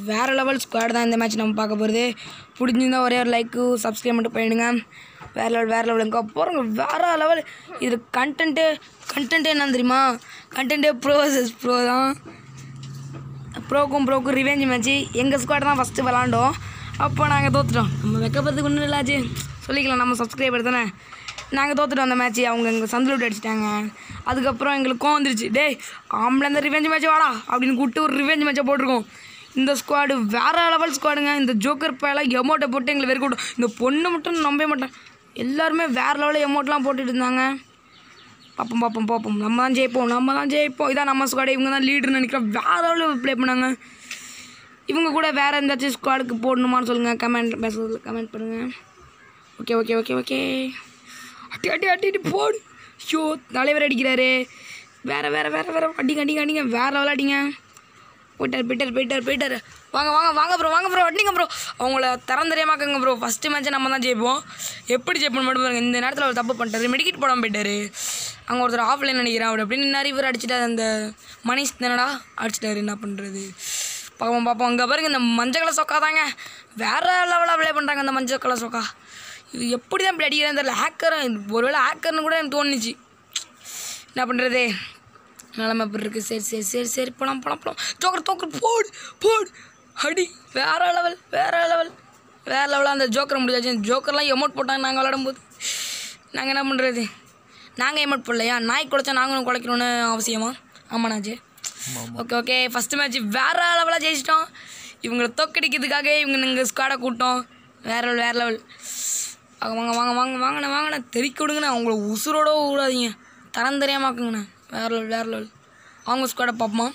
வேறு level squad தான் இந்த மேட்ச் நம்ம பார்க்க போகிறது. பிடிச்சிருந்தா ஒரே ஒரு லைக்கு சப்ஸ்கிரைப் மட்டும் பண்ணிவிடுங்க. வேறு லெவலுங்க போகிறோங்க. வேறு லெவல். இது கண்டென்ட்டே என்னன்னு தெரியுமா? கண்டென்ட்டே ப்ரோ தான். ப்ரோக்கும் ரிவெஞ்ச் மேட்ச்சு. எங்கள் ஸ்குவாட் தான் ஃபஸ்ட்டு விளாண்டோம். அப்போ நாங்கள் தோற்றுட்டோம். நம்ம வைக்கப்படுறதுக்கு ஒன்றும் இல்லாச்சு சொல்லிக்கலாம். நம்ம சப்ஸ்கிரைபர் தானே. நாங்கள் தோற்றுட்டோம் அந்த மேட்ச்சு. அவங்க எங்கள் சந்தில் அடிச்சிட்டாங்க. அதுக்கப்புறம் எங்களுக்கு வந்துருச்சு. டேய் ஆம்பளை இந்த ரிவெஞ்ச் மேட்ச் வாடா அப்படின்னு கூப்பிட்டு ஒரு ரிவெஞ்ச் மேட்சை போட்டிருக்கோம். இந்த ஸ்குவாடு வேறு லெவல் ஸ்குவாடுங்க. இந்த ஜோக்கர் பேலாம் எமௌண்ட்டை போட்டு எங்களை வெறுக்க விட்டோம். இந்த பொண்ணு மட்டும் நம்பவே மாட்டேன். எல்லாருமே வேறு லெவலில் எமௌண்ட்லாம் போட்டுட்டு இருந்தாங்க. பார்ப்போம் நம்ம தான் ஜெயிப்போம். இதான் நம்ம ஸ்குவாடு. இவங்க தான் லீடர்னு நினைக்கிறோம். வேறு லெவலில் ப்ளே பண்ணாங்க. இவங்க கூட வேறு எந்தாச்சும் ஸ்குவாடுக்கு போடணுமான்னு சொல்லுங்கள். கமெண்ட் பண்ணுங்கள். ஓகே அட்டி போடு. ஷோ தலைவர் அடிக்கிறாரு. வேறு அடிங்க வேறு லெவல் அடிங்க. போயிட்டார். வாங்க ப்ரோ அடிங்க ப்ரோ. அவங்கள திறந்தறியாமாக்குங்க ப்ரோ. ஃபஸ்ட்டு மேட்ச்சை நம்ம தான் ஜெயிப்போம். எப்படி ஜெயிப்போம் மட்டும் பாருங்க. இந்த நேரத்தில் அவர் தப்பு பண்ணிட்டாரு. மெடிக்கெட் போடாமல் போயிட்டார். அங்கே ஒருத்தர் ஆஃப்லைன் நினைக்கிறான். அப்படி அப்படின்னு நிறைய பேர் அடிச்சிட்டாரு. அந்த மணிஷ் தானடா அடிச்சிட்டாரு. என்ன பண்ணுறது? பார்ப்போம். அங்கே பாருங்க இந்த மஞ்சள் கலர் சொக்கா தாங்க வேறு லெவலாக ப்ளே பண்ணுறாங்க. அந்த மஞ்சள் கலர் சொக்கா இது எப்படி தான் இப்படி அடிக்கிறேன் தெரியல. ஒருவேளை ஹேக்கர்னு கூட எனக்கு தோணுச்சு. என்ன பண்ணுறது? நிலமை எப்படி இருக்குது? சரி போலாம். ஜோக்கர் போடு அடி. வேறு லெவலாக அந்த ஜோக்கரை முடியாச்சு. ஜோக்கர்லாம் எமௌண்ட் போட்டாங்க. நாங்கள் விளாடும்போது நாங்கள் என்ன பண்ணுறது? நாங்கள் எமௌண்ட் போடலையா? நாய் குலைச்சா நாங்களும் குலைக்கணும்னு அவசியமா? ஆமாண்ணாச்சு. ஓகே ஃபஸ்ட்டு மேட்ச் வேறு லெவலாக ஜெயிச்சிட்டோம். இவங்களை தோக்கடிக்கிறதுக்காக எங்கள் ஸ்குவாடை கூட்டோம். வேறு லெவல். வாங்கண்ணா தெறிக்க விடுங்கண்ணா. அவங்கள உசுரோட விடாதீங்க. தரம் தெரியாமாக்குங்கண்ணா. வேறு லெவல். அவங்க ஸ்குவாடை பார்ப்போம்.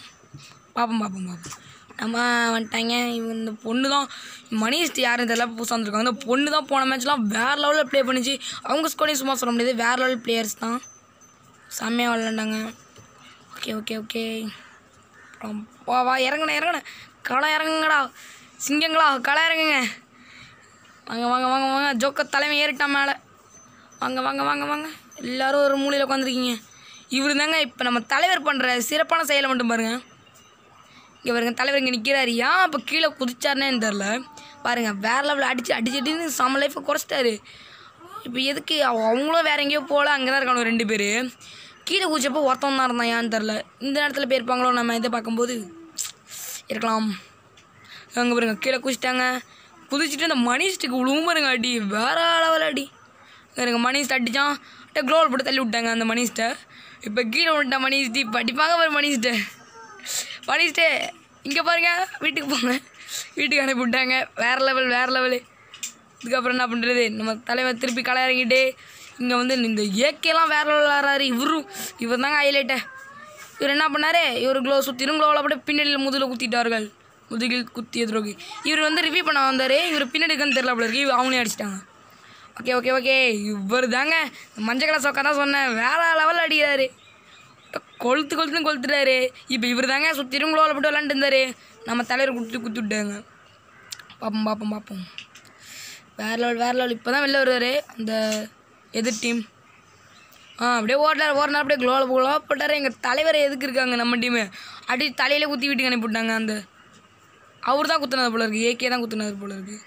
நம்ம வந்துட்டாங்க. இவங்க இந்த பொண்ணு தான் மணிஷ்ட் யாரும் தெரியல. புதுசாக வந்துருக்காங்க. இந்த பொண்ணு தான் போன மேட்ச்லாம் வேறு லெவலில் ப்ளே பண்ணிச்சு. அவங்க ஸ்குவாடையும் சும்மா சொல்ல முடியாது. வேறு லெவல் பிளேயர்ஸ் தான். செம்மையாக விளாண்டாங்க. ஓகே வா இறங்குண்ணா. களை இறங்குங்கடா. சிங்கங்களா களை இறங்குங்க. வாங்க. ஜோக்கர் தலைமை ஏறிட்டான் மேலே. வாங்க. எல்லோரும் ஒரு மூலையில் உட்காந்துருக்கீங்க. இவர் தாங்க இப்போ நம்ம தலைவர் பண்ணுற சிறப்பான செயலை மட்டும் பாருங்கள். இங்கே பாருங்க தலைவர் இங்கே நிற்கிறாரு. ஏன் இப்போ கீழே குதிச்சாருன்னே தெரில. பாருங்கள் வேறு லெவலில் அடிச்சுட்டு செம்ம லைஃப்பை குறைச்சிட்டாரு. இப்போ எதுக்கு அவங்களும் வேறு எங்கேயோ போகல. அங்கே தான் இருக்காங்க 2 பேர். கீழே குதிச்சப்போ ஒருத்தவன் தான் இருந்தான். ஏன்னு தெரில. இந்த நேரத்தில் போயிருப்பாங்களோ நம்ம இதை பார்க்கும்போது இருக்கலாம். அங்கே பாருங்க கீழே குதிச்சுட்டு அந்த மணிஷ்டுக்கு விழுவும் பாருங்க அடி. வேறு லெவல் அடி. எனக்கு மணிஷ்ட் அடித்தான். க்ளோவல் போட்டு தள்ளி விட்டாங்க அந்த மணிஷ்ட்டை. இப்போ கீழே விட்டான் மணிஷ்டி. இப்போ அடிப்பாங்க பாரு மணிஷ்டே இங்கே பாருங்க. வீட்டுக்கு போங்க. வீட்டுக்கு அனுப்பி விட்டாங்க. வேறு லெவலு. இதுக்கப்புறம் என்ன பண்ணுறது? நம்ம தலைவர் திருப்பி களை இறங்கிட்டு இங்கே வந்து இந்த ஏகேலாம் வேறு லெவலில் வராரு. இவர் தாங்க ஹைலைட்டை. இவர் என்ன பண்ணார்? இவர் க்ளோவில் அப்படியே பின்னாடியில் முதுகில் குத்திய துரோகி. இவர் வந்து ரிவ்யூ பண்ண வந்தார். இவர் பின்னாடி இருக்குன்னு தெரியல அப்படி இருக்கு. அவங்களே அடிச்சிட்டாங்க. ஓகே இவர் தாங்க மஞ்சள் கலர் சொக்கா தான் சொன்னேன். வேறு லெவலில் அடிக்கிறாரு. கொளுத்துட்டாரு. இப்போ இவர் தாங்க சுற்றிலும் க்ளோவில் போட்டு விளாண்டு இருந்தார். நம்ம தலைவர் குத்தி விட்டாங்க. பார்ப்போம். வேறு லெவல். இப்போ தான் வெளில வருவார் அந்த எதிர் டீம். அப்படியே ஓடினார் அப்படியே க்ளோவில் போட்டார். எங்கள் தலைவர் எதுக்கு இருக்காங்க நம்ம டீமு அப்படி தலையில் குத்தி வீட்டுக்கு அனுப்பிவிட்டாங்க. அந்த அவர் தான் குத்துனது போல இருக்குது. ஏகே தான் குத்துனது போல இருக்குது.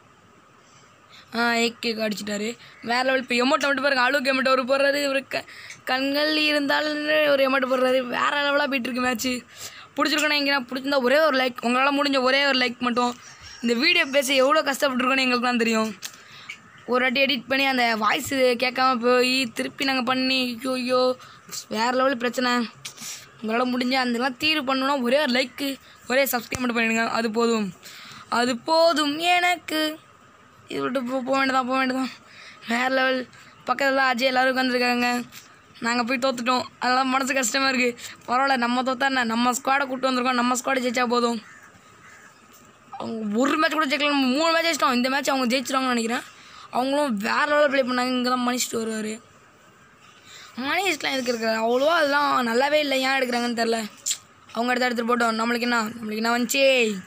ஏகே அடிச்சிட்டாரு. வேறு லெவல். இப்போ எமௌண்ட் மட்டும் பாருங்க. அளவுக்கு எமௌண்ட் அவர் போடுறாரு. இவர் கண்கள் இருந்தாலும் ஒரு எமௌண்ட் போடுறாரு. வேறு லெவலாக போயிட்டுருக்கு மேட்ச்சு. பிடிச்சிருக்கோன்னா எங்கேனா பிடிச்சிருந்தா ஒரே ஒரு லைக். உங்களால் முடிஞ்ச ஒரே ஒரு லைக் மட்டும். இந்த வீடியோ பேச எவ்வளோ கஷ்டப்பட்டுருக்கோன்னு எங்களுக்கு தான் தெரியும். ஒரு வாட்டி எடிட் பண்ணி அந்த வாய்ஸ் கேட்காம போய் திருப்பி நாங்கள் பண்ணி ஐயோ வேறு லெவலில் பிரச்சனை. உங்களால் முடிஞ்ச அதெல்லாம் தீர்வு பண்ணணுன்னா ஒரே ஒரு லைக்கு ஒரே சப்ஸ்கிரைப் மட்டும் பண்ணிடுங்க. அது போதும் எனக்கு. இது விட்டு போக வேண்டியதான். வேறு லெவல். பக்கத்தில் தான் அஜய் எல்லோரும் உட்காந்துருக்காங்க. நாங்கள் போய் தோற்றுட்டோம். அதெல்லாம் மனசு கஷ்டமாக இருக்குது. பரவாயில்ல நம்ம தோற்றா என்ன? நம்ம ஸ்குவாடை கூப்பிட்டு வந்திருக்கோம். நம்ம ஸ்குவாடை ஜெயிச்சா போதும். அவங்க ஒரு மேட்ச் கூட ஜெயிக்கலாம். 3 மேட்ச் ஜெயிச்சிட்டோம். இந்த மேட்ச் அவங்க ஜெயிச்சிருவாங்கன்னு நினைக்கிறேன். அவங்களும் வேறு லெவலில் ப்ளே பண்ணாங்க. இங்கே தான் மணிஷ்ட்டு வருவார். மணிஷ்ட்லாம் எதுக்கு இருக்காரு? அவ்வளோவா அதெல்லாம் நல்லாவே இல்லை. ஏன் எடுக்கிறாங்கன்னு தெரில. அவங்க எடுத்துகிட்டு போட்டோம். நம்மளுக்கு என்ன வந்துச்சு?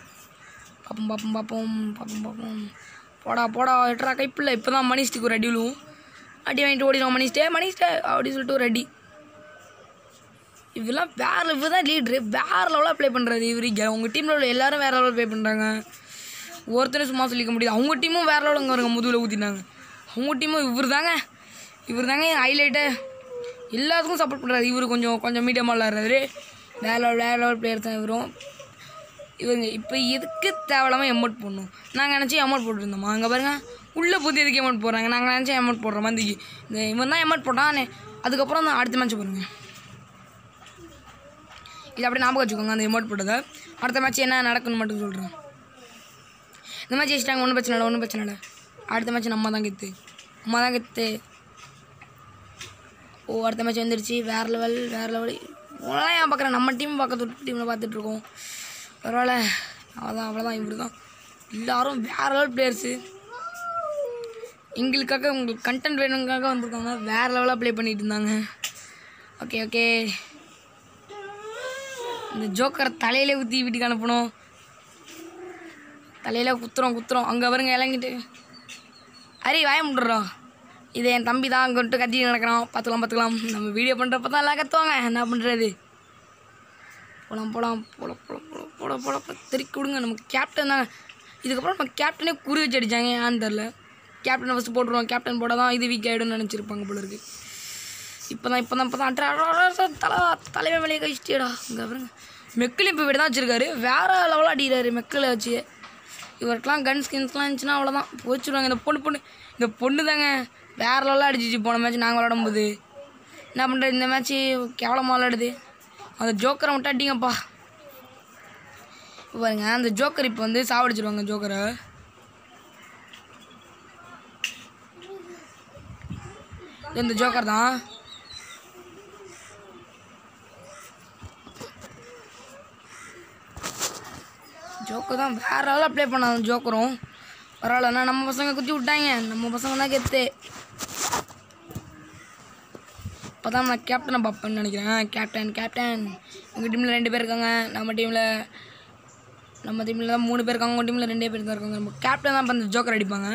பார்ப்போம். போடா எட்ரா கைப்பில்லை. இப்போ தான் மணிஷ்டுக்கு ஒரு அடி விழுவும். அடி வாங்கிட்டு ஓடிடுவோம். மணிஷ்டே அப்படி சொல்லிட்டு ஒரு அடி. இவெல்லாம் இவர் தான் லீட்ரு, வேறு லெவலாக ப்ளே பண்ணுறாரு இவர். உங்கள் டீமில் உள்ள எல்லோரும் வேறு லெவலில் ப்ளே பண்ணுறாங்க. ஒருத்தரும் சும்மா சொல்லிக்க முடியாது. அவங்க டீமும் வேறு லெவலில் இங்கே வருங்க முதுகில் ஊற்றினாங்க. அவங்க டீமும் இவர் தாங்க ஹைலைட்டு. எல்லாத்துக்கும் சப்போர்ட் பண்ணுறாரு. இவர் கொஞ்சம் மீடியமாக விளாட்றாரு. வேறு லெவல் பிளேயர் தான் இவரும். இவங்க இப்போ எதுக்கு தேவையில்லாமல் எமௌண்ட் போடணும்? நாங்கள் நினச்சி எமௌண்ட் போட்டுருந்தோமா? அங்கே பாருங்கள், உள்ளே புது எதுக்கு எமௌண்ட் போடுறாங்க? நாங்கள் நினச்சா எமௌண்ட் போடுற மாதிரி இந்த இவன் தான் எமௌண்ட் போட்டான். அதுக்கப்புறம் தான் அடுத்த மேட்ச் பாருங்கள். இது அப்படியே ஞாபகம் வச்சுக்கோங்க அந்த எமௌண்ட் போட்டதை. அடுத்த மேட்ச் என்ன நடக்குன்னு மட்டும் சொல்கிறேன். இந்த மேட்ச் ஜெயிச்சிட்டாங்க, ஒன்றும் பிரச்சனை இல்லை. அடுத்த மேட்ச் நம்ம தான் கெத்து. அடுத்த மேட்ச் வந்துடுச்சு. வேறு லெவல் இவ்வளோதான் ஏன் பார்க்குறேன்? நம்ம டீம் டீமில் பார்த்துட்ருக்கோம். பரவாயில்ல, அவ்வளோதான் இவர் தான். எல்லோரும் வேறு லெவல் பிளேயர்ஸு. எங்களுக்காக உங்களுக்கு கண்டென்ட் வேணுங்காக வந்திருக்காங்க. வேறு லெவலாக ப்ளே பண்ணிகிட்டு இருந்தாங்க. ஓகே இந்த ஜோக்கரை தலையிலே ஊற்றி வீட்டுக்கு அனுப்பணும். தலையில் குத்துறோம். அங்கே வருங்க இறங்கிட்டு வாய முட்டுறோம். இது என் தம்பி தான் அங்கே விட்டு கத்தி நடக்கிறான். பார்த்துக்கலாம். நம்ம வீடியோ பண்ணுறப்ப தான் எல்லாம் கற்றுவாங்க. என்ன பண்ணுறது? போலாம் திருக்கி விடுங்க. நம்ம கேப்டன் தாங்க. இதுக்கப்புறம் நம்ம கேப்டனே குறி வச்சு அடித்தாங்க. ஏன்னு தெரில. கேப்டனை ஃபஸ்ட்டு போட்டுருவோம். கேப்டன் போட தான் இது வீக் ஆகிடும்னு நினச்சிருப்பாங்க போல இருக்குது. இப்போ தான் தலைமை வெளியே கழிச்சிட்டேடா. இங்கே பாருங்க, மெக்கில் இப்போ விட தான் வச்சுருக்காரு. வேறு லெவலாக அடிக்கிறாரு மெக்கில் வச்சு. இவருக்கெலாம் கன் ஸ்கின்ஸ்லாம் இருந்துச்சுன்னா அவ்வளோதான் போச்சுருவாங்க. இந்த பொண்ணு தாங்க வேறு லெவலாக அடிச்சிச்சு போன மேட்ச் நாங்கள் விளாடும்போது. என்ன பண்ணுறது? இந்த மேட்ச்சு கேவலமாக விளாடுது. அந்த ஜோக்கரை மட்டும் அடிங்கப்பா. பாருங்க, அந்த ஜோக்கர் இப்போ வந்து சாவடிச்சிருவாங்க ஜோக்கரை. இந்த ஜோக்கர் தான். வேறு லெவலாக ப்ளே பண்ணாங்க ஜோக்கரும். பரவாயில்லண்ணா, நம்ம பசங்க குத்தி விட்டாங்க. நம்ம பசங்க தான் கெத்து. இப்போ தான் நான் கேப்டனை பார்ப்பேன்னு நினைக்கிறேன். கேப்டன் உங்கள் டீமில் 2 பேர் இருக்காங்க. நம்ம டீமில் தான் 3 பேர் இருக்காங்க. உங்கள் டீமில் 2 பேர் தான் இருக்காங்க. நம்ம கேப்டன் தான் இப்போ அந்த ஜோக்கர் அடிப்பாங்க.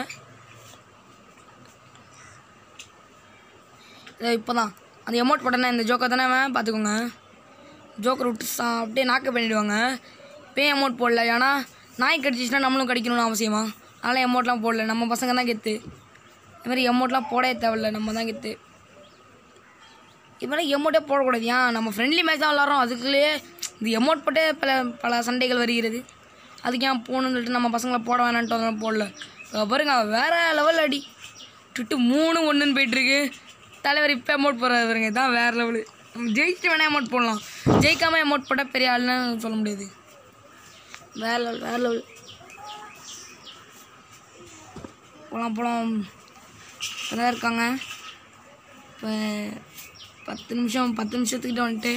இப்போ தான் அந்த எமௌண்ட் போட்டேன்னா இந்த ஜோக்கர் தானே பார்த்துக்கோங்க. ஜோக்கர் விட்டு அப்படியே நாக்க பண்ணிவிடுவாங்க. இப்போயே எமௌண்ட் போடல. ஏன்னா நாய் கடிச்சிச்சுன்னா நம்மளும் கடிக்கணும்னு அவசியமா? அதனால் எமௌண்ட்லாம் போடல. நம்ம பசங்க தான் கெத்து. இதுமாதிரி எமௌண்ட்லாம் போடவே தேவையில்லை. நம்ம தான் கெத்து. இது மாதிரி எமௌண்ட்டே போடக்கூடாது. ஏன் நம்ம ஃப்ரெண்ட்லி மேட்ச் தான் விளாட்றோம். அதுக்குள்ளேயே இந்த எமௌண்ட் போட்டே பல சண்டைகள் வருகிறது. அதுக்கு ஏன் போகணுன்னு சொல்லிட்டு நம்ம பசங்களை போட வேணான்ட்டு அதெல்லாம் போடல. பாருங்க, வேறு லெவல் அடி 3-1 போயிட்டுருக்கு. தலைவர் இப்போ அமௌண்ட் போடுறாரு பாருங்க. இதுதான் வேறு லெவலு. நம்ம ஜெயிச்சுட்டு வேணால் அமௌண்ட் போடலாம். ஜெயிக்காமல் அமௌண்ட் போட்டால் பெரிய ஆளுன்னு சொல்ல முடியாது. வேறு லெவல் போகலாம். இப்போதான் இருக்காங்க. இப்போ 10 நிமிஷத்துக்கிட்ட வந்துட்டு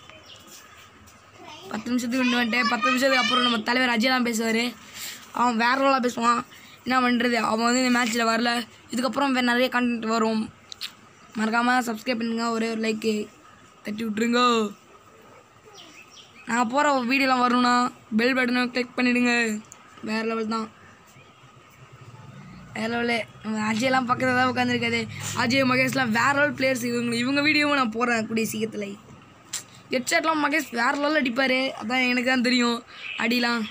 10 நிமிஷத்துக்கு அப்புறம் நம்ம தலைவர் அஜய் தான் பேசுவார். அவன் வேறு லெவலாக பேசுவான். என்ன பண்ணுறது? அவன் வந்து இந்த மேட்ச்சில் வரல. இதுக்கப்புறம் நிறைய கண்டென்ட் வரும். மறக்காமல் சப்ஸ்கிரைப் பண்ணுங்க. ஒரே ஒரு லைக்கு தட்டி விட்ருங்க. நாங்கள் போகிற வீடியோலாம் வரணும்னா பெல் பட்டனை கிளிக் பண்ணிவிடுங்க. வேறு லெவல் தான். வேறு லெவலு. அஜய்லாம் பக்கத்தில் தான் உட்காந்துருக்காது. அஜய் மகேஷ்லாம் வேறு லெவல் பிளேயர்ஸ். இவங்க வீடியோவும் நான் போடுறேன் கூடிய சீக்கிரத்தில். ஹெட்ஷாட்லாம் மகேஷ் வேறு லெவலில் அடிப்பார். அதான் எனக்கு தான் தெரியும் அடிலாம்.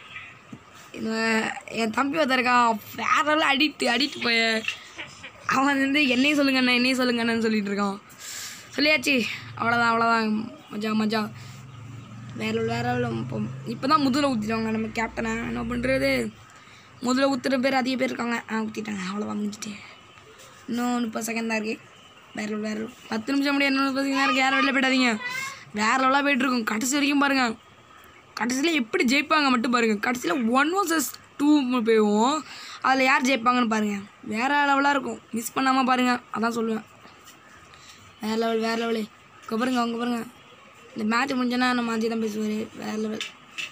என் தம்பி ஒருத்தர் இருக்கா, வேறு லெவலில் அடிட்டு போய அவன் வந்து என்னையும் சொல்லுங்கண்ணன்னு சொல்லிட்டு இருக்கான். சொல்லியாச்சு, அவ்வளோதான். மஜா வேறு இப்போ தான் முதுகில் ஊற்றிடுவாங்க நம்ம கேப்டனை. என்ன பண்ணுறது? முதல்ல ஊற்றுற பேர் அதிக பேர் இருக்காங்க. ஊற்றிட்டாங்க. அவ்வளோதான், முடிஞ்சிட்டேன். இன்னும் 30 செகண்ட் தான் இருக்குது. வேறு 10 நிமிஷம் முடியாது. இன்னும் 30 செகண்ட் தான் இருக்குது. யாரும் வெளில போயிடாதீங்க. வேறு லெவலாக போய்ட்டுருக்கும். கடைசி வரைக்கும் பாருங்கள். கடைசியில் எப்படி ஜெயிப்பாங்க மட்டும் பாருங்கள். கடைசியில் 1 vs 2 போயிடுவோம். அதில் யார் ஜெயிப்பாங்கன்னு பாருங்கள். வேறு லெவலாக இருக்கும். மிஸ் பண்ணாமல் பாருங்கள். அதான் சொல்லுவேன். வேறு லெவலு. அவங்க பாருங்கள். இந்த மேட்ச் முடிஞ்சோன்னா நம்ம அஜய் தான் பேசுவார். வேறு லெவல்.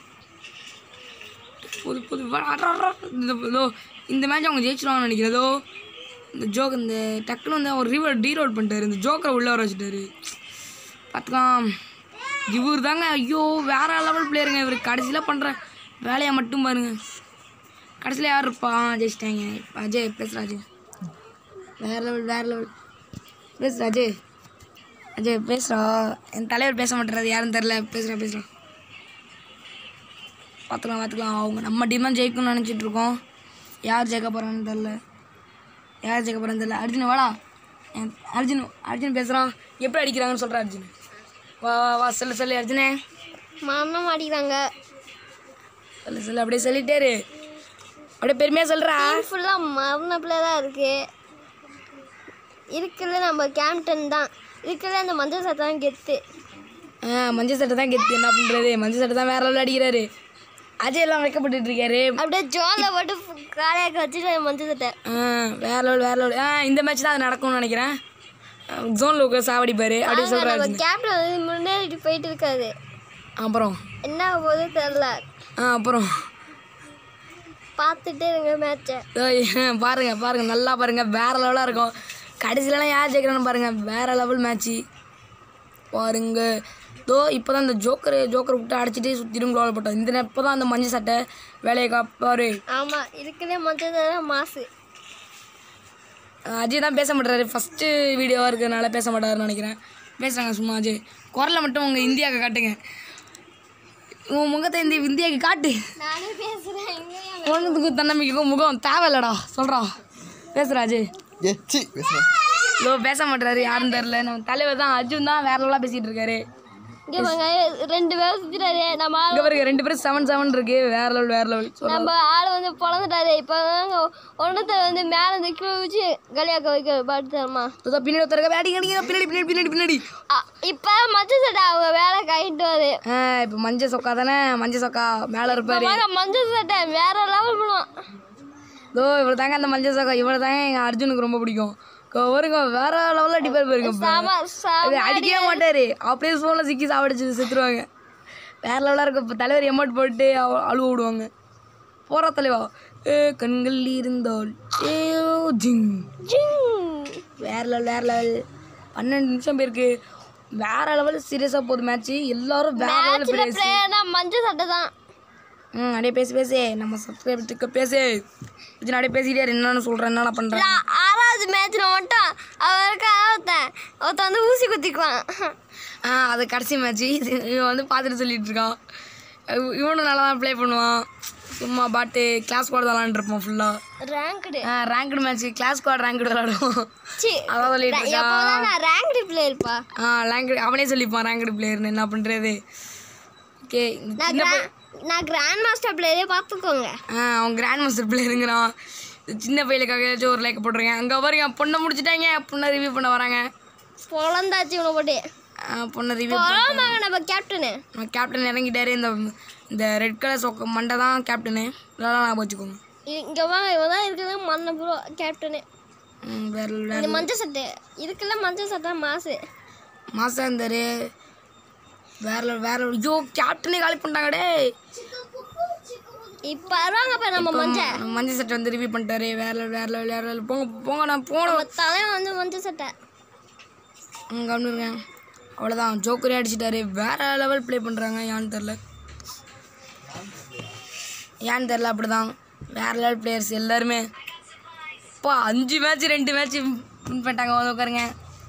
இந்த மேட்ச் அவங்க ஜெயிச்சிருவாங்கன்னு நினைக்கிறதோ. இந்த டக்குன்னு வந்து அவர் டீரோட் பண்ணிட்டாரு. இந்த ஜோக்கரை உள்ளே வர வச்சுட்டாரு. பார்த்துக்கலாம். இவர் தாங்க ஐயோ வேறு லெவல் பிளேயருங்க. இவர் கடைசியில் பண்ணுற வேலையை மட்டும் பாருங்கள். கடைசியில் யார் இருப்பா? ஜெயிச்சிட்டாங்க. அஜய் பேசுகிறாஜ். வேறு லெவல் பேசுகிறாஜ். அஜய் பேசுகிறா, என் தலைவர் பேச மாட்டேறாரு, யாருன்னு தெரில. பேசுகிறேன் பார்த்துக்கலாம். அவங்க நம்ம டீம் தான் ஜெயிக்கணும்னு நினச்சிட்ருக்கோம். யார் ஜெயிக்க போகிறான்னு தெரில. அர்ஜுன் வாடா. அர்ஜுன் பேசுகிறான். எப்படி அடிக்கிறாங்கன்னு சொல்கிறேன். அர்ஜுன் வா சொல்லு அர்ஜுனே. மரணம் அடிக்கிறாங்க. சொல்லு அப்படியே சொல்லிட்டேரு. அப்படியே பெருமையாக சொல்கிறா. ஃபுல்லாக மரணப்பில் தான் இருக்குல்ல நம்ம கேப்டன் தான் இருக்குல்ல. அந்த மஞ்சள் சட்டை தான் கெத்து. மஞ்சள் சட்டை தான் கெத்து. என்ன பண்ணுறது, மஞ்சள் சட்டை தான் வேற லெவலில் அடிக்கிறாரு. அஜய் எல்லாம் வைக்கப்பட்டு இருக்காரு. அப்படியே ஜோலை போட்டு காலையாக வச்சுட்டு மஞ்சள் சட்டை வேற லெவல். இந்த மேட்ச் தான் அது நடக்கும்னு நினைக்கிறேன். ஜோனில் சாவடிப்பாரு அப்படி சொல்கிறாரு. கேப்டன் வந்து முன்னேறிட்டு போயிட்டு இருக்காது. அப்புறம் என்ன போது தெரில. அப்புறம் பார்த்துட்டே இருங்க மேட்சை. பாருங்க நல்லா பாருங்க. வேற லெவலாக இருக்கும். கடைசியிலலாம் யார் ஜெயிக்கிறான்னு பாருங்கள். வேறு லெவல் மேட்ச்சு பாருங்க. இப்போ தான் இந்த ஜோக்கரை விட்டு அடிச்சுட்டு சுற்றிடும் கோல் போட்டோம். இப்போ தான் அந்த மஞ்சள் சட்டை வேலையை காப்பாரு. ஆமாம் இருக்குதே மஞ்சள் சட்டை மாசு. அஜய் தான் பேச மாட்டாரு. ஃபஸ்ட்டு வீடியோவாக இருக்கிறதுனால பேச மாட்டாருன்னு நினைக்கிறேன். பேசுகிறாங்க சும்மா. அஜய் குரலை மட்டும் உங்கள் இந்தியாவுக்கு காட்டுங்க. உன் முகத்தை இந்தியாவுக்கு காட்டு. நானே பேசுகிறேன். உனக்கு தன்னம்பிக்கைக்கும் முகம் தேவையில்லடா சொல்கிறா. பேசுகிறா அஜய். பேச மாட்டாரு, யாருன்னு தெரில. நம்ம தலைவர் தான் அர்ஜுன் தான் வேற லெவலாக பேசிகிட்டு இருக்காரு. ரெண்டு பேரும் சுற்றிட்டாரு. நம்ம இங்கே பாருங்க 2 பேரும் 7-7 இருக்கு. வேற லெவல். நம்ம ஆள் வந்து பொழந்துட்டாரு. இப்போ ஒன்றத்தை வந்து மேலே வந்து கீழே வச்சு கலியாக்க வைக்க பாட்டுமா. பின்னாடி பின்னாடி இப்போ மஞ்சள் சட்டை அவங்க வேலை கைட்டு வருது. இப்போ மஞ்சள் சொக்கா தானே. மஞ்சள் சொக்கா மேலே இருப்பாரு. மஞ்சள் சட்டை வேற லெவல் பண்ணுவோம். இவ்வளோ தாங்க அந்த மஞ்சள் சொக்கா. இவ்வளோ தாங்க எங்கள் அர்ஜுனுக்கு ரொம்ப பிடிக்கும். வருங்க வேற லெவலில் அடிப்பார் பாருங்க. அடிக்கவே மாட்டார். அப்படியே சோளம் சிக்கி சாப்பிடுச்சு செத்துருவாங்க. வேற லெவலாக இருக்கும். இப்போ தலைவர் எமௌண்ட் போட்டு அழுவ விடுவாங்க. போகிற தலைவா கண்கள் இருந்தால் வேற லெவல். 12 நிமிஷம் பேருக்கு வேற லெவல். சீரியஸாக போகுது மேட்ச்சு. எல்லாரும் வேற லெவலில் மஞ்சள் சட்டை தான். அப்படியே பேசு. நம்ம சப்ஸ்கிரைபருக்கு பேசு. அப்படியே பேசிட்டே என்னென்னு சொல்கிறேன், என்னென்ன பண்ணுறேன். 6வது மேட்ச்சில் மட்டும் அவருக்கு ஒருத்தன் வந்து ஊசி குத்திக்குவான். அது கடைசி மேட்ச்சு. இவன் வந்து பார்த்துட்டு சொல்லிட்டு இருக்கான். இவனும் நல்லா தான் ப்ளே பண்ணுவான். சும்மா பாட்டு கிளாஸ் ஸ்குவாட் தான் விளாண்டுருப்போம் ஃபுல்லாக. Ranked match. Clash squad ranked விளாடுவோம். அதான் சொல்லிட்டு இருக்கான். ரேங்க்டு பிளேயர்ப்பா. ரேங்க்டு அவனே சொல்லிப்பான் ரேங்க்டு பிளேயர்னு. என்ன பண்ணுறது. ஓகே நான் கிராண்ட் மாஸ்டர் பிளேயரே பார்த்துக்கோங்க. அவன் கிராண்ட் மாஸ்டர் பிளேயருங்கிறான். சின்ன பையலுக்காக ஏதாச்சும் ஒரு லைக் போட்டுருங்க. அங்கே பாருங்க பொண்ணை முடிச்சுட்டாங்க. பொண்ணை ரிவ்யூ பண்ண வராங்க. பொழந்தாச்சு இவனை போட்டு பொண்ணை ரிவ்யூ நம்ம கேப்டன் இறங்கிட்டாரு. இந்த ரெட் கலர் சொக்க மண்டை தான் கேப்டனு. இதெல்லாம் நான் வச்சுக்கோங்க. இங்கே வாங்க. இவன் தான் இருக்குது மண்ணை ப்ரோ கேப்டனு. வேற மஞ்சள் சட்டை இருக்குல்ல. மஞ்சள் சட்டை மாசம் இருந்தாரு. வேற ஐயோ கேப்டனே காலி பண்ணிட்டாங்கடே. இப்போ வருவாங்கப்பா நம்ம மஞ்சள் சட்டை வந்து ரிவ்யூ பண்ணிட்டாரு. வேற போங்க நான் போனோம். தலைவன் வந்து மஞ்சள் சட்டை கவனிருக்கேன். அவ்வளோதான் ஜோக்கரே அடிச்சிட்டாரு. வேற லெவல் ப்ளே பண்ணுறாங்க. ஏன்னு தெரில அப்படி தான் வேற லெவல் பிளேயர்ஸ் எல்லாருமே. இப்போ 5 மேட்ச் 2 மேட்ச் வின் பண்ணிட்டாங்க. வந்து உட்காருங்க.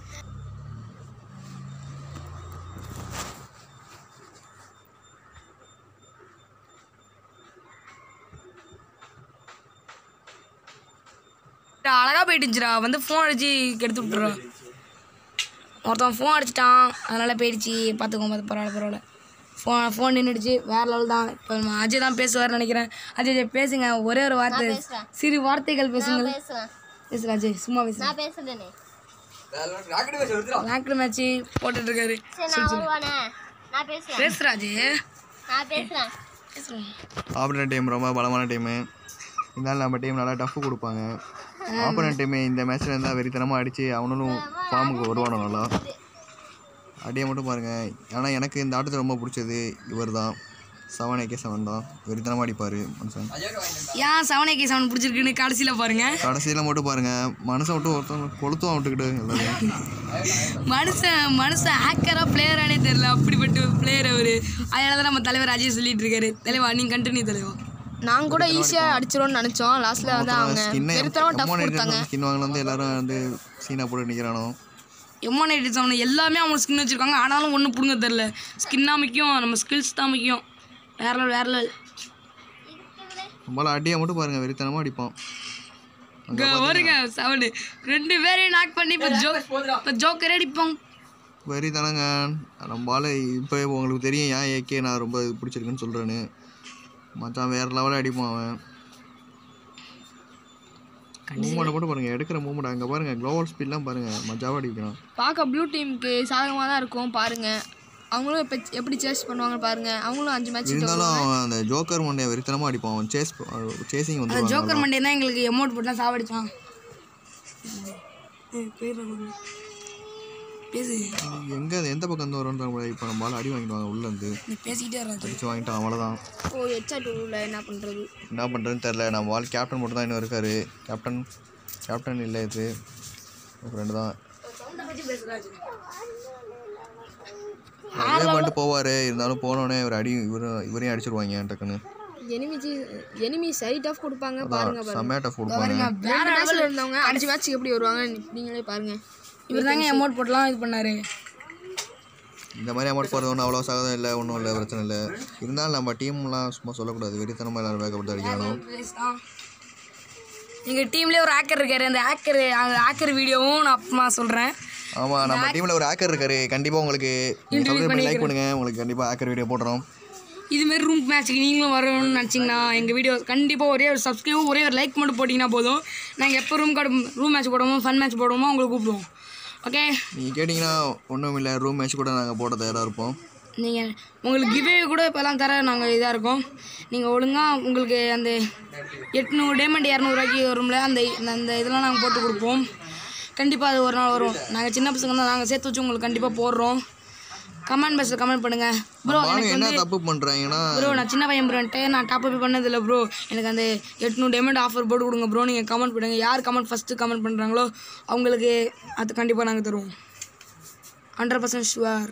அழகாக போயிட்டுச்சுடா. வந்து ஃபோன் அடிச்சு கெடுத்து விட்டுறான். ஒருத்தன் ஃபோன் அடிச்சிட்டான். அதனால் போயிடுச்சு. பார்த்துக்கோங்க. பரவாயில்ல. ஃபோன் நின்றுடுச்சு. வேறு லெவல் தான். இப்போ அஜய் தான் பேசுவார்னு நினைக்கிறேன். அஜய் பேசுங்க. ஒரே ஒரு வார்த்தை, சிறு வார்த்தைகள் பேசுங்க. பேசுகிறேன் அஜய். சும்மா பேசுகிறேன். ரேங்க்டு மேட்ச்சு போட்டுட்ருக்காரு. பேசுகிறா அஜய். ஆப்போனன்ட் டீம் ரொம்ப பலமான டீமு. இருந்தாலும் நம்ம டீம் நல்லா டஃப்பு கொடுப்பாங்க. ஆப்போனன்ட் டீமு இந்த மேட்ச்சில் இருந்தால் வெறித்தனமாக அடித்து அவனும் ஃபார்முக்கு வருவானோ நல்லா. அடியை மட்டும் பாருங்கள். ஆனால் எனக்கு இந்த ஆட்டத்தை ரொம்ப பிடிச்சது இவர் தான். 7AK7 தான். வெறித்தனமாக அடிப்பார் மனுஷன். ஏன் 7AK7 பிடிச்சிருக்குன்னு கடைசியில் பாருங்கள். கடைசியில் மட்டும் பாருங்கள். மனுஷன் விட்டு ஒருத்தவங்க கொளுத்தும் விட்டுக்கிட்டு எல்லாரும். மனுஷன் ஹேக்கராக பிளேயரானே தெரில. அப்படிப்பட்ட பிளேயர் அவர். அதனால தான் நம்ம தலைவர் அஜய் சொல்லிட்டு இருக்காரு. தலைவா நீங்கள் கண்டினியூ தலைவா. நாங்கள் கூட ஈஸியாக அடிச்சிடும்னு நினச்சோம். லாஸ்ட்டில் வந்து அவங்க வெறுத்தனமாக டஃப் கொடுத்தாங்க. ஸ்கின் வாங்கல வந்து எல்லாரும் வந்து சீனா போட்டு நிற்கிறானோ. M187 எல்லாமே அவங்க ஸ்கின் வச்சுருக்காங்க. ஆனாலும் ஒன்றும் பிடுங்க தெரில. ஸ்கின்னாக முக்கியம், நம்ம ஸ்கில்ஸ் தான் முக்கியம். வேற லெவல். நம்மளால் அடியை மட்டும் பாருங்கள், வெறித்தனமாக அடிப்போம். இங்கே வருங்க சவுண்டு 2 பேரையும் நாக் பண்ணி இப்போ ஜோக்கரே அடிப்போம். வெறித்தனங்க நம்மளால். இப்போ உங்களுக்கு தெரியும் ஏன் ஏகே நான் ரொம்ப பிடிச்சிருக்குன்னு சொல்கிறேன்னு. மச்சான் வேறு லெவலில் அடிப்பான் அவன். மூமெண்ட்டை மட்டும் பாருங்கள், எடுக்கிற மூமெண்ட் அங்கே பாருங்கள், க்ளோவல் ஸ்பீட்லாம் பாருங்கள், மஜாவாக அடிக்கணும். பார்க்க ப்ளூ டீமுக்கு சாதகமாக தான் இருக்கும் பாருங்கள். அவங்களும் இப்போ எப்படி சேஸ் பண்ணுவாங்க பாருங்கள். அவங்களும் 5 மேட்ச் இருந்தாலும் அந்த ஜோக்கர் மண்டே வெறித்தனமாக அடிப்பான் அவன். சேசிங் அந்த வந்து ஜோக்கர் மண்டே தான் எங்களுக்கு எமௌண்ட் போட்டுலாம் சாவடிச்சான். பேசு எங்கே எந்த பக்கம் வந்து வரும்ன்ற முடியாது. இப்போ நம்மளால் அடி வாங்கிடுவாங்க உள்ளேருந்து. பேசிக்கிட்டே அடிச்சு வாங்கிட்டான், அவ்வளோதான். ஓ ஹெட்ஷா டூவில் என்ன பண்ணுறதுன்னு தெரில. நம்ம வாழ் கேப்டன் மட்டும் தான் இன்னும் இருக்கார். கேப்டன் இல்லை, இது ஃப்ரெண்டு தான். அதே பண்ணிட்டு போவார். இருந்தாலும் போனோடனே ஒரு அடி இவரையும் அடிச்சிருவாங்க டக்குன்னு. எனிமி சைட் ஆஃப் கொடுப்பாங்க பாருங்க. செம்ம டஃப் கொடுப்பாங்க. வேற மேட்ச்ல இருந்தவங்க 5 மேட்ச்சுக்கு எப்படி வருவாங்க நீங்களே பாருங்க. இவர் தாங்க அமௌண்ட் போட்டுலாம் இது பண்ணார். இந்த மாதிரி அமௌண்ட் போகிறது ஒன்றும் அவ்வளோ சாதம் இல்லை, ஒன்றும் இல்லை, பிரச்சனை இல்லை. இருந்தாலும் நம்ம டீம்லாம் சும்மா சொல்லக்கூடாது, வெறித்தனமாக எல்லோரும் வேகப்பட்டு அடிக்கணும். எங்கள் டீம்லேயே ஒரு ஹேக்கர் இருக்கார். அந்த ஹேக்கர் வீடியோவும் நான் அப்புறமா சொல்கிறேன். ஆமாம், நம்ம டீமில் ஒரு ஹேக்கர் இருக்கார். கண்டிப்பாக உங்களுக்கு லைக் பண்ணுங்கள், உங்களுக்கு கண்டிப்பாக ஹேக்கர் வீடியோ போடுறோம். இதுமாரி ரூம் மேட்ச்சுக்கு நீங்களும் வரணும்னு நினச்சிங்கன்னா எங்கள் வீடியோ கண்டிப்பாக ஒரே ஒரு சப்ஸ்கிரைபும் ஒரே ஒரு லைக் மட்டும் போட்டிங்கன்னா போதும். நாங்கள் எப்போ ரூம் மேட்ச் போடுவோமோ, ஃபன் மேட்ச் போடுவோமோ உங்களுக்கு கூப்பிடுவோம். ஓகே, நீங்கள் கேட்டிங்கன்னா ஒன்றும் இல்லை, ரூம் மேட்ச் கூட நாங்கள் போட தயாராக இருப்போம். நீங்கள் உங்களுக்கு கிவே கூட இப்போலாம் தர நாங்கள் இதாக இருக்கோம். நீங்கள் ஒழுங்காக உங்களுக்கு அந்த 800 டைமண்ட் 200 ரூபாய்க்கு வரும்ல, அந்த இதெல்லாம் நாங்கள் போட்டு கொடுப்போம். கண்டிப்பாக அது ஒரு நாள் வரும். நாங்கள் சின்ன பசங்க தான், நாங்கள் சேர்த்து வச்சு உங்களுக்கு கண்டிப்பாக போடுறோம். கமெண்ட் பாக்ஸில் கமெண்ட் பண்ணுங்கள் ப்ரோ. எனக்கு என்ன தப்பு பண்ணுறாங்கன்னா ப்ரோ நான் சின்ன பையன் ப்ரோன்ட்டு நான் டாப் அப் பண்ணதில்லை ப்ரோ. எனக்கு அந்த 800 டைமண்ட் ஆஃபர் போட்டு கொடுங்க ப்ரோ. நீங்கள் கமெண்ட் பண்ணுங்கள். யார் கமெண்ட் கமெண்ட் பண்ணுறாங்களோ அவங்களுக்கு அது கண்டிப்பாக நாங்கள் தருவோம். 100% ஷுவர்.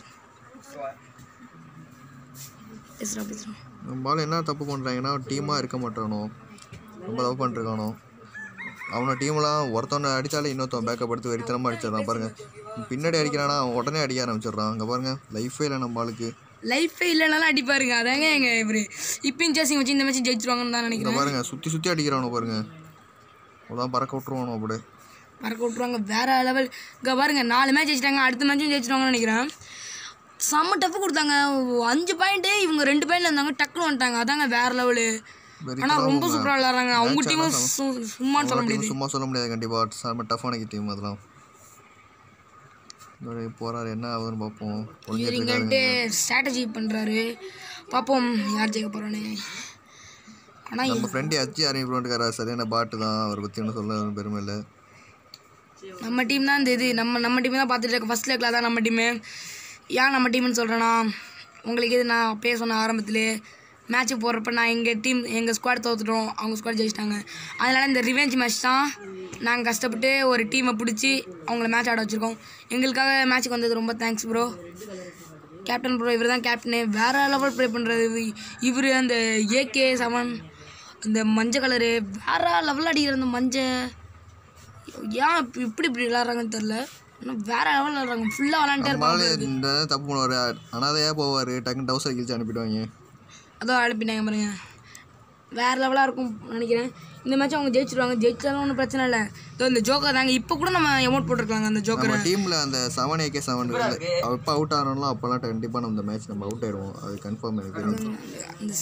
பேசுகிறோம். நம்மளால என்ன தப்பு பண்ணுறாங்கன்னா டீமாக இருக்க மாட்டானோ, ரொம்ப தப்பு பண்ணிருக்கானோ. அவனை டீம்லாம் ஒருத்தவனை அடித்தாலே இன்னொருத்தவன் பேக்கப் எடுத்து வெறித்தனமாக அடிச்சிடறான் பாருங்கள். பின்னாடி அடிக்கிறானா அவன் உடனே அடிக்க ஆரம்பிச்சிடுறான். அங்கே பாருங்கள், லைஃபே இல்லை நம்ம ஆளுக்கு. லைஃபே இல்லைனாலும் அடிப்பாருங்க. அதாங்க எங்கள் இவர் இப்பயும் சேசிங் வச்சு இந்த மேட்ச் ஜெயிச்சிருவாங்கன்னு தான் நினைக்கிறேன். பாருங்கள், சுற்றி அடிக்கிறானோ பாருங்கள், அவ்வளோதான் பறக்க விட்ருவானோ, அப்படி பறக்க விட்ருவாங்க. வேறு லெவல். இங்கே பாருங்கள், 4 மேட்ச் ஜெயிச்சிட்டாங்க. அடுத்த மேட்சும் ஜெயிச்சிருவாங்கன்னு நினைக்கிறேன். செம்ம டஃப்பு கொடுத்தாங்க. 5 பாயிண்ட்டு, இவங்க 2 பாயிண்ட்ல இருந்தாங்க, டக்குன்னு வந்துட்டாங்க. அதாங்க வேறு லெவலு. ஆனால் ரொம்ப சூப்பராக விளாட்றாங்க. அவங்க டீமும் சும்மான்னு சொல்ல முடியாது. கண்டிப்பாக செம்ம டஃப்பான டீம் அதெல்லாம். போகிறாரு, என்ன ஆகுதுன்னு பார்ப்போம். இவருங்கன்ட்டு ஸ்ட்ராட்டஜி பண்ணுறாரு, பார்ப்போம் யார் ஜெயிக்க போகிறானே. ஆனால் நம்ம ஃப்ரெண்டு அச்சு அறிவிப்பாரு, சரியான பாட்டு தான். அவரை பற்றி ஒன்றும் சொல்ல பெருமை இல்லை. நம்ம டீம் தான் இந்த இது நம்ம டீம் தான் பார்த்துட்டு இருக்கோம். ஃபஸ்ட் லேக்கில் தான் நம்ம டீமு. ஏன் நம்ம டீம்னு சொல்கிறேன்னா, உங்களுக்கு இது நான் அப்பயே சொன்ன ஆரம்பத்தில் மேட்ச்சுக்கு போடுறப்ப நான் எங்கள் ஸ்குவாட் தோற்றுட்டோம், அவங்க ஸ்குவாட் ஜெயிச்சிட்டாங்க. அதனால் இந்த ரிவெஞ்ச் மேட்ச் தான் நாங்கள் கஷ்டப்பட்டு ஒரு டீமை பிடிச்சி அவங்கள மேட்ச் ஆட வச்சுருக்கோம். எங்களுக்காக மேட்ச்சுக்கு வந்தது ரொம்ப தேங்க்ஸ் ப்ரோ. கேப்டன் ப்ரோ இவர் தான் கேப்டனு. வேறு லெவல் ப்ளே பண்ணுறது இவர். அந்த AK7 அந்த மஞ்சள் கலரு வேறு லெவலில் அடிக்கிற அந்த மஞ்சள். ஏன் இப்படி விளாட்றாங்கன்னு தெரில. இன்னும் வேறு லெவலில் விளாட்றாங்க. ஃபுல்லாக விளாண்டுட்டே இருப்பாங்க. இந்த தப்பு பண்ணுவார், அனாதையாக போவார், டக்குன்னு டவுசர் கிழிச்சு அனுப்பிடுவாங்க. அதோ அனுப்பிட்டாங்க பாருங்க. வேறு லெவலாக இருக்கும் நினைக்கிறேன். இந்த மேட்ச் அவங்க ஜெயிச்சிருவாங்க. ஜெயிச்சாலும் ஒன்றும் பிரச்சனை இல்லை. இந்த ஜோக்கர் தாங்க இப்போ கூட நம்ம அமௌண்ட் போட்டிருக்காங்க. அந்த ஜோக்கர் டீமில் அந்த 7 AK7 எப்போ அவுட் ஆனாலும் அப்போல்லாம் கண்டிப்பாக நம்ம இந்த மேட்ச் நம்ம அவுட் ஆயிடுவோம். அது கன்ஃபார்ம் எனக்கு தெரியும். அந்த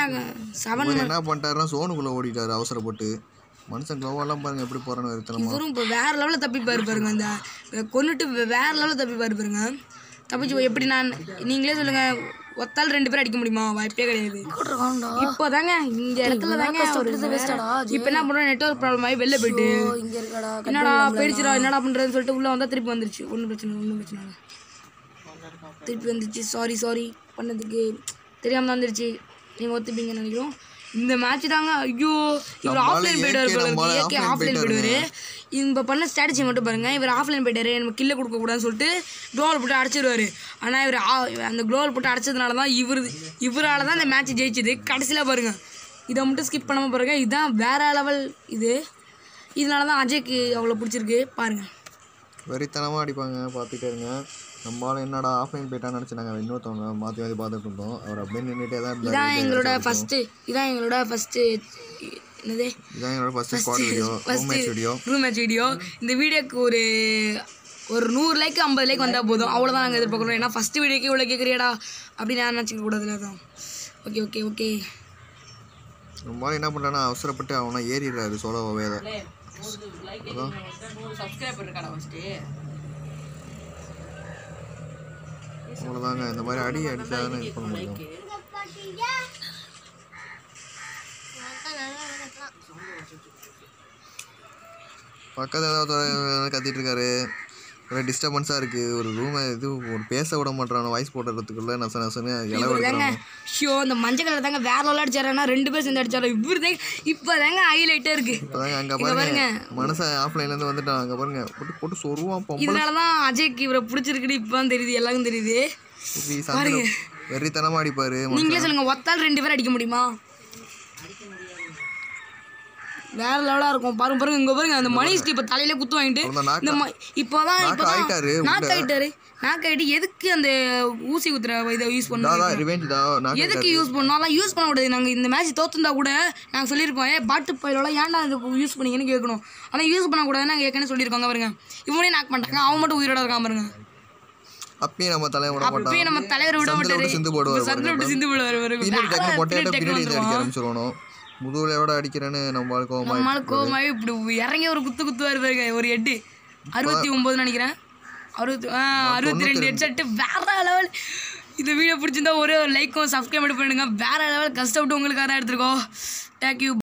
7 என்ன பண்ணிட்டாருன்னா சோனுக்குள்ளே ஓடிட்டார் அவசரப்பட்டு. மனுஷன் க்ளோவெல்லாம் பாருங்கள் எப்படி போகிறான்னு வருத்தனமா. இவரும் இப்போ வேறு லெவலில் தப்பிப்பாரு பாருங்க. அந்த கொண்டுட்டு வேறு லெவலில் தப்பிப்பாரு பாருங்க. தப்பிச்சு எப்படி நான் நீங்களே சொல்லுங்கள், ஒத்தால் 2 பேர் அடிக்க முடியுமா? வாய்ப்பே கிடையாது. இப்போ தாங்க இந்த இடத்துல தாங்க இப்போ என்ன பண்ணுறோம், நெட்வொர்க் ப்ராப்ளம் ஆகி வெளில போயிட்டு என்னடா போயிடுச்சுடா என்னடா பண்ணுறதுன்னு சொல்லிட்டு உள்ளே வந்தால் திருப்பி வந்துருச்சு. ஒன்றும் பிரச்சனை இல்லை. திருப்பி வந்துருச்சு. சாரி பண்ணதுக்கு தெரியாமல் தான் வந்துருச்சு. நீங்கள் ஒத்துப்பீங்கன்னு நினைக்கிறோம். இந்த மேட்ச் தாங்க. ஐயோ இவர் ஆஃப்லைன் போய்ட்டார். ஏகே ஆஃப்லைன் போய்டுவார். இப்போ பண்ண ஸ்ட்ராட்டஜி மட்டும் பாருங்கள். இவர் ஆஃப்லைன் போய்ட்டார். நம்ம கில்லை கொடுக்கக்கூடாதுன்னு சொல்லிட்டு க்ளோவல் போட்டு அடிச்சிடுவார். ஆனால் இவர் அந்த க்ளோவல் போட்டு அடிச்சதுனால தான் இவரால் தான் இந்த மேட்ச் ஜெயிச்சுது. கடைசியில் பாருங்கள், இதை மட்டும் ஸ்கிப் பண்ணாமல் பாருங்கள். இதுதான் வேறு லெவல். இதனால தான் அஜய்க்கு அவ்வளோ பிடிச்சிருக்கு பாருங்கள். வெறித்தனமாக அடிப்பாங்க, பார்த்துட்டே இருங்க. நம்மளால என்னடா ஆஃப்லைன் போயிட்டான்னு நினச்சி நாங்கள் இன்னொருத்தவங்க மாற்றி மாற்றி பார்த்துட்டு இருந்தோம். அவர் அப்படியே நின்றுட்டே தான் இருந்தார். இதான் எங்களோட ஃபஸ்ட்டு என்னது இதான் எங்களோட first squad video, room match video. இந்த வீடியோக்கு ஒரு 100 லைக் 50 லைக் வந்தால் போதும், அவ்வளோதான் நாங்கள் எதிர்பார்க்குறோம். ஏன்னா ஃபஸ்ட்டு வீடியோக்கு இவ்வளோ கேட்குறியாடா அப்படின்னு நான் நினச்சிக்க கூடாதுல தான். Okay okay okay. நம்மளால என்ன பண்ணுறான்னா அவசரப்பட்டு அவனை ஏறிடுறாரு சோலோவே. அவ்வளோதாங்க, இந்த மாதிரி அடிச்சா தானே இது பண்ண முடியும். பக்கத்தில் ஏதாவது கத்திட்டு இருக்காரு, ஒரே டிஸ்டர்பன்ஸாக இருக்குது. ஒரு ரூமை ஒரு பேச விட மாட்டான், வாய்ஸ் போடுறதுக்குள்ளே நசன்னு தாங்க. ஷோ இந்த மஞ்சள் கலர் தாங்க வேற லெவலில் அடிச்சாருன்னா 2 பேர் சேர்ந்து அடிச்சாரு. இவரு தாங்க இப்போ தாங்க ஹைலைட்டே இருக்குது. இப்போ தாங்க அங்கே பாருங்க மனுஷன் ஆஃப்லைன்லேருந்து வந்துட்டான். அங்கே பாருங்க போட்டு போட்டு சொருவான். இதனால தான் அஜய்க்கு இவரை பிடிச்சிருக்குன்னு இப்போ தான் தெரியுது, எல்லாருக்கும் தெரியுது. வெறித்தனமாக அடிப்பார். நீங்களே சொல்லுங்கள், ஒத்தால் 2 பேர் அடிக்க முடியுமா? வேற லெவலாக இருக்கும். பாருங்க பாருங்க இங்கே பாருங்க அந்த மணிஷ்டி இப்போ தலையில குத்து வாங்கிட்டு இந்த இப்போதான் நாக்காயிட்டு எதுக்கு அந்த ஊசி குத்துற இதை யூஸ் பண்ணோம், எதுக்கு யூஸ் பண்ணோம்? அதெல்லாம் யூஸ் பண்ண கூடாது. நாங்கள் இந்த மேட்ச் தோத்துருந்தா கூட நாங்கள் சொல்லியிருப்போம், பாட்டு பயிலோட ஏன்டா இது யூஸ் பண்ணீங்கன்னு கேட்கணும். ஆனால் யூஸ் பண்ணக்கூடாதுன்னு நாங்கள் ஏற்கனவே சொல்லியிருக்கோங்க. பாருங்க இவனே நாக் பண்ணிட்டாங்க, அவன் மட்டும் உயிரோட இருக்கான் பாருங்க. அப்பயே நம்ம தலைவர் விட மாட்டாரு, சிந்து போடுவார். முதுகுலையோட அடிக்கிறேன்னு நம்மளால கோமாய் இப்படி இறங்கி ஒரு குத்துவார் பாருங்க. ஒரு 69 நினைக்கிறேன், 62 ஹெட்செட். வேற லெவல். இந்த வீடியோ பிடிச்சிருந்தா ஒரே ஒரு லைக்கும் சப்ஸ்கிரைப் பண்ணிடுங்க. வேற லெவல் கஷ்டப்பட்டு உங்களுக்காக தான் எடுத்துருக்கோம். தேங்க்யூ.